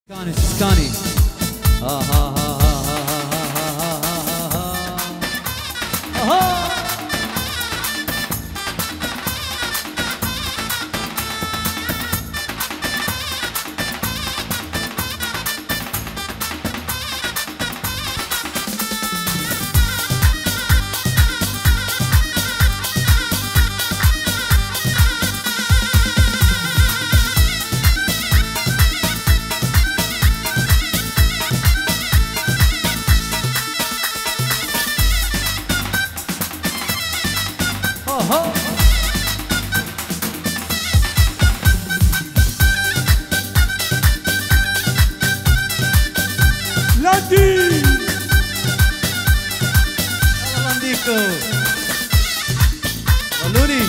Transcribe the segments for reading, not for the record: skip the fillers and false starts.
كاني سكاني ها ها ها ها ها ولوني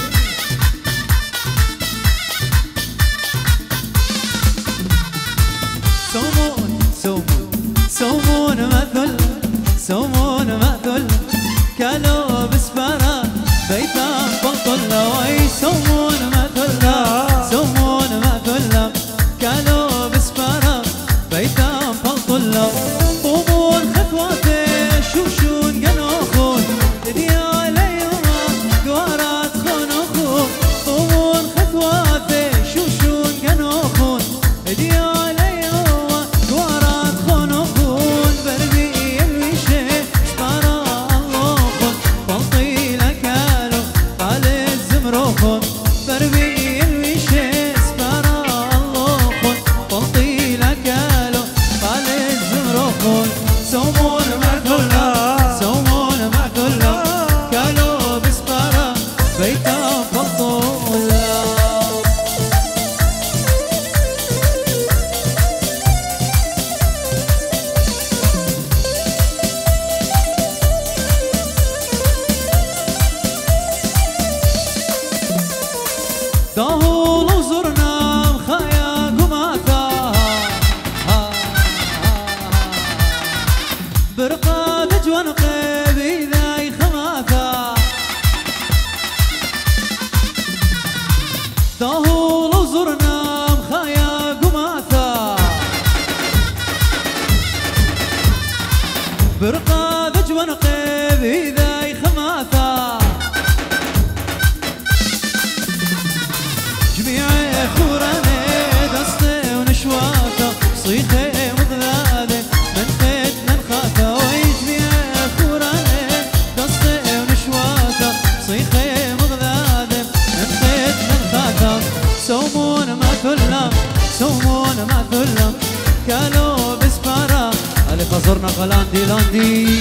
سومون مثل كالو بسبرة بيتام بطل وي سومون مثل كالو بسبرة بيتام بطل قومون خطواتي شوشون قنوخون ديالي يوما قوارات خنوخون قومون خطواتي شوشون قنوخون ديالي يوما قوارات خنوخون بربي الوشي سبارا اللوخون بلطي لكالو قال الزمروخون بربي الوشي سبارا اللوخون بلطي لكالو قال الزمروخون سومون معدولا كالو بسبارة بيتا بطولا داهول وزرنا مخايا قماثا برقا دجوان قيبي ذاي خماثا داهول وزرنا مخايا قماثا برقا دجوان قيبي ذاي خماثا جميع خوراني دستي ونشواتا صيتي مضلالي من فتنا نخاتا ويجميع خوراني دستي ونشواتا صيتي مضلالي من فتنا نخاتا سومون ما ثلم كانوا بسبارة اللي خزرنا لاندي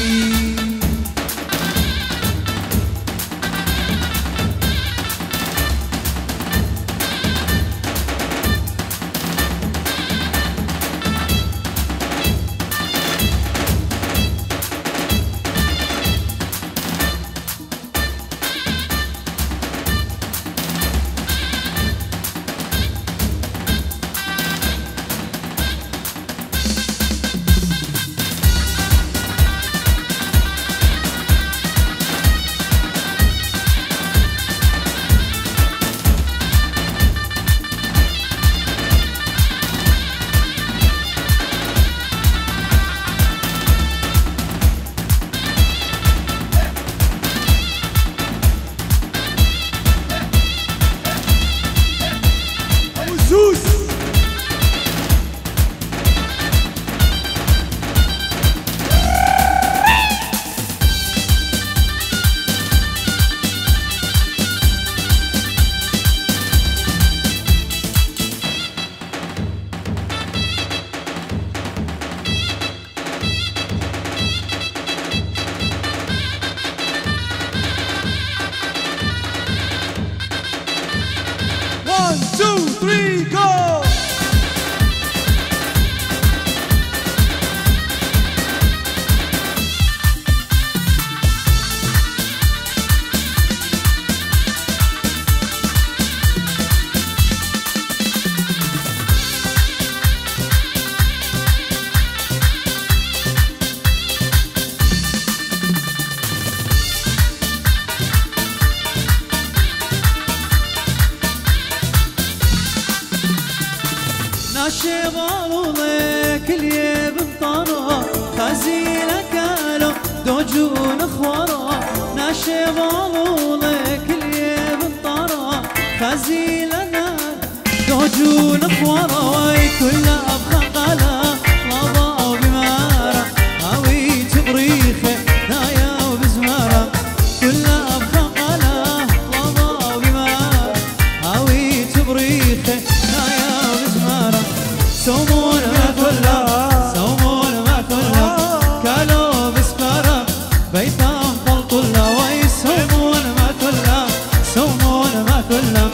ناشي ضالولي كل يبن طارا خزيلة كالو دوجون خوارا ناشب عضولة كل يبن طارا خزيلة دوجون خوارا وي كل أبخى قلا لضا بمارا هاوي تبريخه نايا وبزمارا كل أبخى قلا لضا بمارا هاوي تبريخه نايا وبزمارا سومون ما كلها سومون ما كلها كالو بسفارة بيتام طلطلة وي سومون ما كلها سومون ما كلها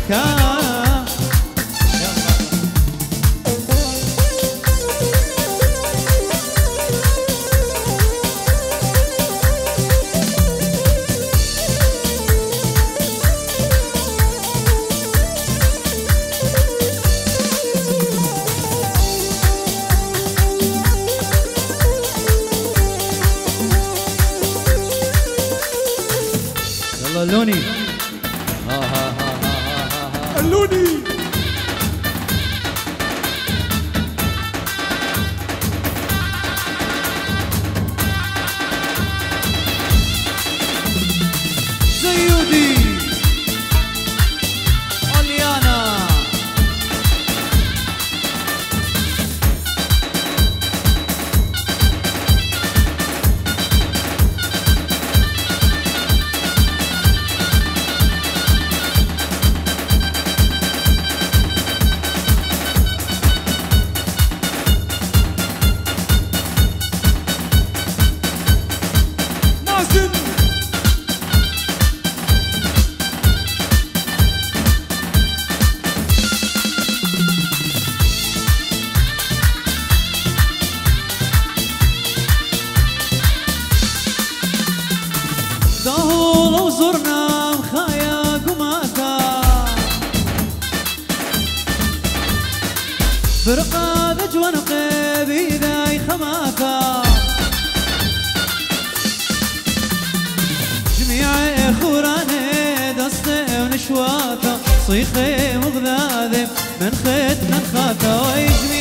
اللوني ها ها ها ها اللوني زيودي أليانا دهول وزرنا مخايا قماتا برقا ذجوان قيبي ذاي خماتا جميع خوراني دستي ونشواتا صيخي مغذاذي من خيت من خاتا ويجمي